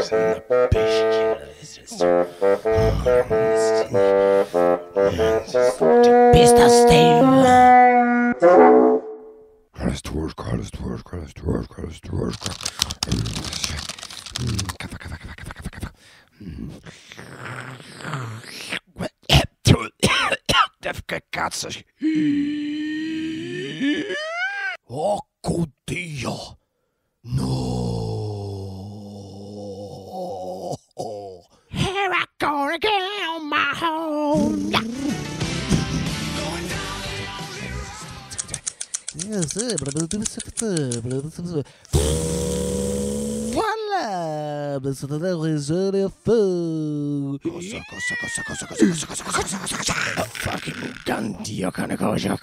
Bester Steve. Che cazzo? Oh Dio! No! Here I go again on my home. Voilà, c'est un réseau fou. Cosa? Fucking mutanti, io cane cosa.